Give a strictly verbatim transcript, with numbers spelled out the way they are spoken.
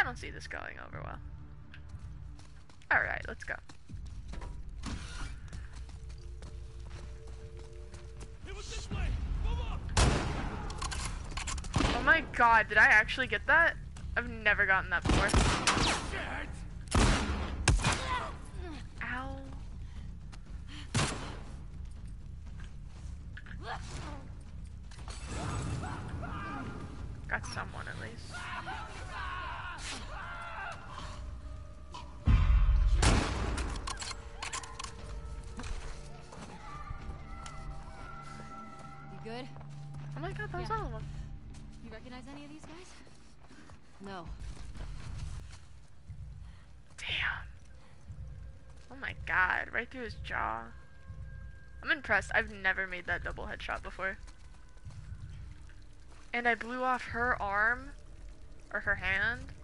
don't see this going over well. Alright, let's go. It was this way. Move up. Oh my god, did I actually get that? I've never gotten that before. Shit. Ow. Got someone at least. You good? Oh my god, that was Yeah. all of them. You recognize any of these guys? No. Damn. Oh my god, right through his jaw. I'm impressed. I've never made that double headshot before. And I blew off her arm, or her hand.